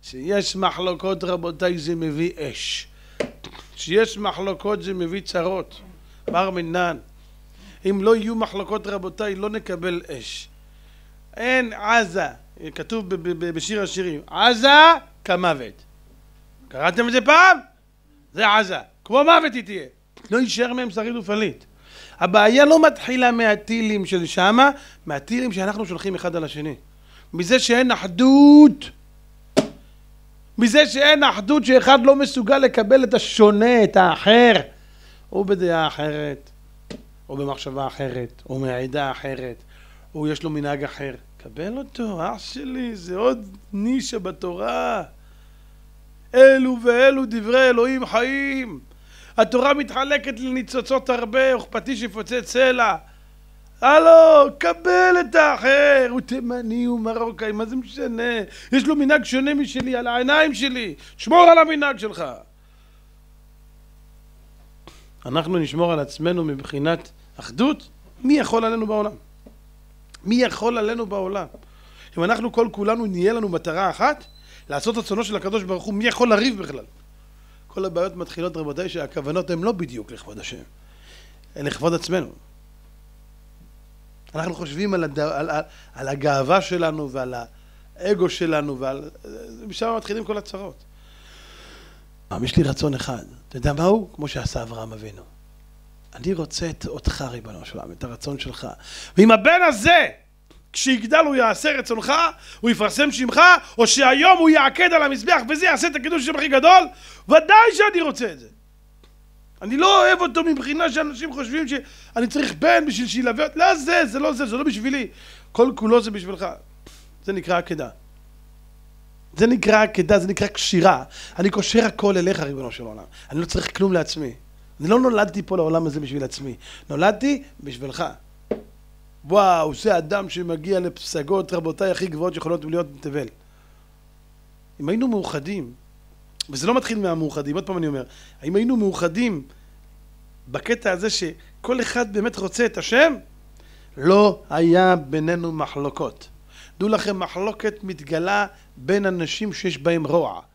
שיש מחלוקות רבותיי זה מביא אש. שיש מחלוקות זה מביא צרות. בר מינן. אם לא יהיו מחלוקות רבותיי לא נקבל אש. אין עזה, כתוב בשיר השירים, עזה כמוות. קראתם את זה פעם? זה עזה. כמו מוות היא תהיה. לא יישאר מהם שריד ופליט. הבעיה לא מתחילה מהטילים של שמה, מהטילים שאנחנו שולחים אחד על השני. מזה שאין אחדות. מזה שאין אחדות שאחד לא מסוגל לקבל את השונה, את האחר. הוא בדעה אחרת, או במחשבה אחרת, או מעדה אחרת, או יש לו מנהג אחר. קבל אותו, אח שלי, זה עוד נישה בתורה. אלו ואלו דברי אלוהים חיים. התורה מתחלקת לניצוצות הרבה, וכפתי שפוצץ סלע. הלו, קבל את האחר, הוא תימני, הוא מרוקאי, מה זה משנה? יש לו מנהג שונה משלי, על העיניים שלי, שמור על המנהג שלך. אנחנו נשמור על עצמנו מבחינת אחדות, מי יכול עלינו בעולם? מי יכול עלינו בעולם? אם אנחנו כל כולנו נהיה לנו מטרה אחת, לעשות רצונו של הקדוש ברוך הוא, מי יכול לריב בכלל? כל הבעיות מתחילות רבותיי שהכוונות הן לא בדיוק לכבוד השם, הן לכבוד עצמנו. אנחנו חושבים על הגאווה שלנו ועל האגו שלנו, ומשם מתחילים כל הצרות. יש לי רצון אחד, אתה יודע מה הוא? כמו שעשה אברהם אבינו. אני רוצה אותך ריבונו של עולם, את הרצון שלך. ואם הבן הזה, כשיגדל הוא יעשה רצונך, הוא יפרסם שמך, או שהיום הוא יעקד על המזבח וזה יעשה את הקידוש השם הכי גדול, ודאי שאני רוצה את זה. אני לא אוהב אותו מבחינה שאנשים חושבים שאני צריך בן בשביל שילווה. לא זה לא בשבילי. כל כולו זה בשבילך. זה נקרא עקדה. זה נקרא עקדה, זה נקרא קשירה. אני קושר הכל אליך ריבונו של עולם. אני לא צריך כלום לעצמי. אני לא נולדתי פה לעולם הזה בשביל עצמי. נולדתי בשבילך. וואו, זה אדם שמגיע לפסגות רבותיי הכי גבוהות שיכולות להיות בתבל. אם היינו מאוחדים, וזה לא מתחיל מהמאוחדים, עוד פעם אני אומר, אם היינו מאוחדים בקטע הזה שכל אחד באמת רוצה את השם, לא היה בינינו מחלוקות. דעו לכם, מחלוקת מתגלה בין אנשים שיש בהם רוע.